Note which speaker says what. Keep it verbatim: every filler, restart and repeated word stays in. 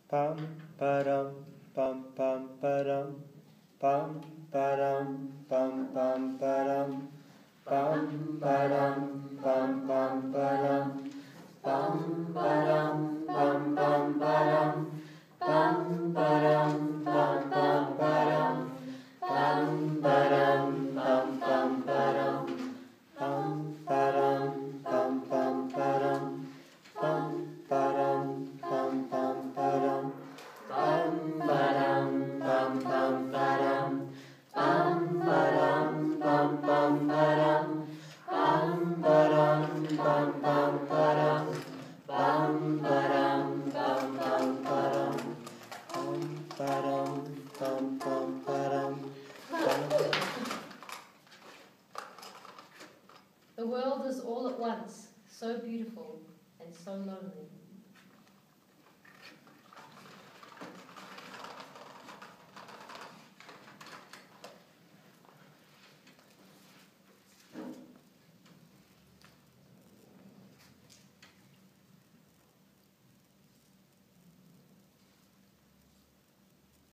Speaker 1: Pam param pam pam param pam param pam pam param pam param pam pam param pam param pam pam param pam param pam pam param pam param pam pam param pam param pam pam param pam param pam pam param pam param pam pam param pam param pam pam param pam param pam pam param pam param pam pam param pam param pam pam param.
Speaker 2: The world is all at once so beautiful and so lonely.